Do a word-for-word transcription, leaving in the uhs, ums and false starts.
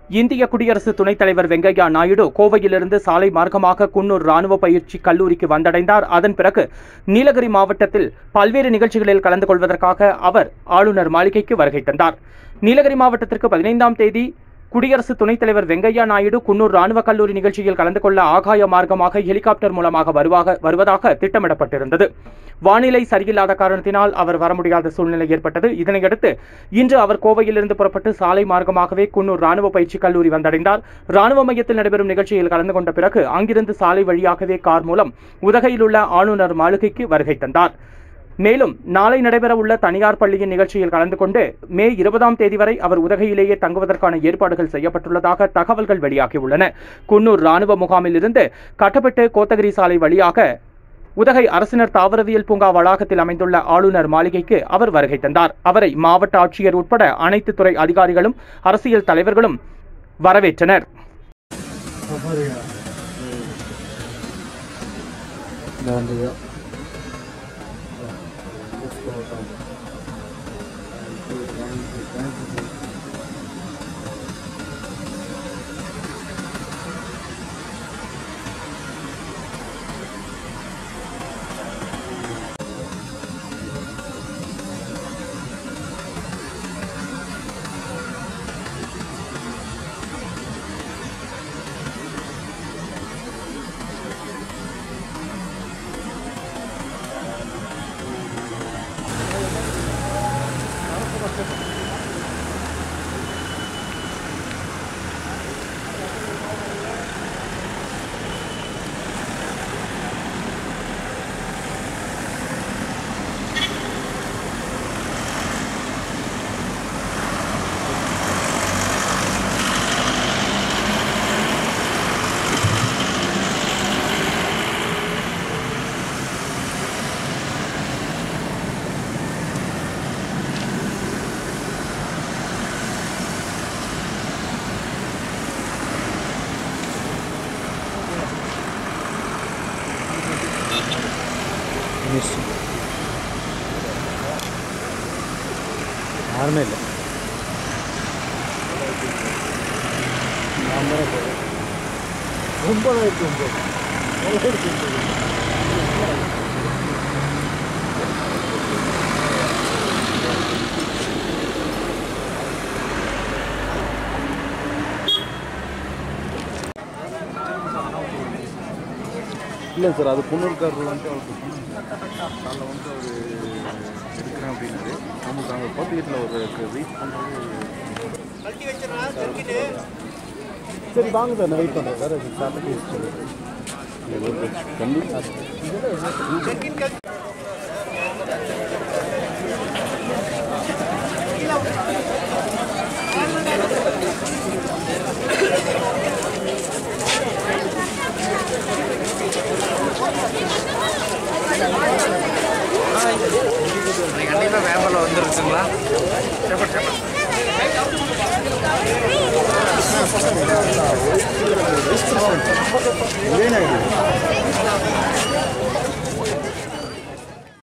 இந்திய குடியரசு துணைத் தலைவர் வெங்கையா நாயுடு கோவையிலிருந்து சாலை மார்க்கமாக குன்னூர் ராணுவ பயிற்சி கல்லூரிக்கு வந்தடைந்தார். அதன் பிறகு நீலகிரி மாவட்டத்தில் பல்வேறு நிகழ்ச்சிகளில் கலந்து கொள்வதற்காக அவர் ஆளுநர் மாளிகைக்கு வருகை தந்தார். நீலகிரி மாவட்டத்திற்கு பதினைந்தாம் தேதி குடியரசு துணைத் தலைவர் வெங்கையா நாயுடு குன்னூர் ராணுவ கல்லூரி நிகழ்ச்சியில் கலந்து கொள்ள ஆகாய மார்க்கமாக ஹெலிகாப்டர் மூலமாக வருவாக வருவதாக திட்டமிடப்பட்டிருந்தது. வானிலை சரியில்லாத காரணத்தினால் அவர் வர முடியாத சூழ்நிலை ஏற்பட்டது. இதனையடுத்து இன்று அவர் கோவையிலிருந்து புறப்பட்டு சாலை மார்க்கமாகவே குன்னூர் ராணுவ பயிற்சி கல்லூரி வந்தடைந்தார். ராணுவ மையத்தில் நடைபெறும் நிகழ்ச்சியில் கலந்து கொண்ட பிறகு அங்கிருந்து சாலை வழியாகவே கார் மூலம் உதகையில் உள்ள ஆளுநர் மாளிகைக்கு வருகை தந்தார். மேலும் நாளை நடைபெறவுள்ள தனியார் பள்ளியின் நிகழ்ச்சியில் கலந்து கொண்டு மே இருபதாம் தேதி வரை அவர் உதகையிலேயே தங்குவதற்கான ஏற்பாடுகள் செய்யப்பட்டுள்ளதாக தகவல்கள் வெளியாகியுள்ளன. குன்னூர் ராணுவ முகாமில் இருந்து கட்டப்பட்டு கோத்தகிரி சாலை வழியாக உதகை அரசினர் தாவரவியல் பூங்கா வளாகத்தில் அமைந்துள்ள ஆளுநர் மாளிகைக்கு அவர் வருகை தந்தார். அவரை மாவட்ட ஆட்சியர் உட்பட அனைத்து துறை அதிகாரிகளும் அரசியல் தலைவர்களும் வரவேற்றனர். யாருமே இல்லை. ஒன்பதாயிரத்தி ஒன்பது இல்லை சார், அது பொண்ணுக்காரர் வந்துட்டு அவருக்கு அதில் வந்து அவர் எடுக்கிறேன் அப்படின்னாரு. நமக்கு அங்கே கோத்தகிரியில் ஒரு வெயிட் பண்ணுறது. சரி வாங்க சார், நான் வெயிட் பண்ணுறேன் சார். அது சாப்பிட்டு கண்டிப்பாக கண்டிப்பாக வேம்பரில் வந்துருச்சுங்களா? ஏன்